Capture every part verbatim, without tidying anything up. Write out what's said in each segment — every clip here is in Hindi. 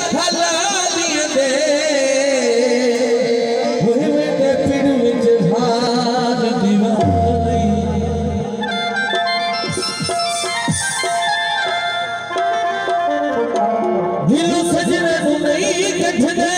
हलालिए दे वही मेरे पिड़ विच भाग दीवानी दिल सजने को नहीं कठने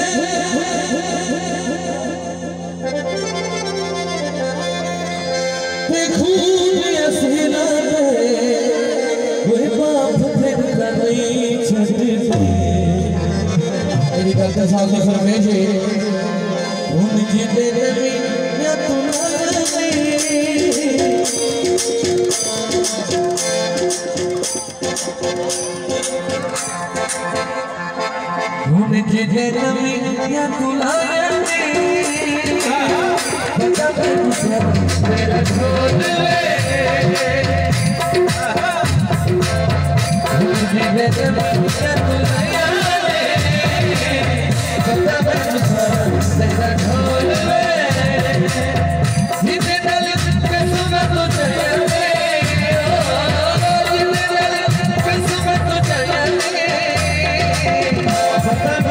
मेरी गलती साथ में फरमाइए जी उन जिंदे नबी या तुम्हारे उन जिंदे नबी या तुम्हारे बता मेरा छोड़ ले उन जिंदे नबी या तुम्हारे Santa